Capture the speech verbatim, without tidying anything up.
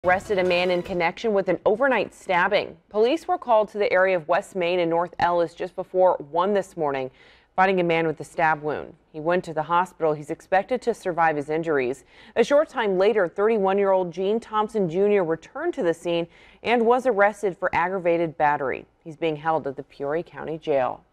Arrested a man in connection with an overnight stabbing. Police were called to the area of West Main and North Ellis just before one this morning, finding a man with a stab wound. He went to the hospital. He's expected to survive his injuries. A short time later, thirty-one-year-old Gene Thompson Junior returned to the scene and was arrested for aggravated battery. He's being held at the Peoria County Jail.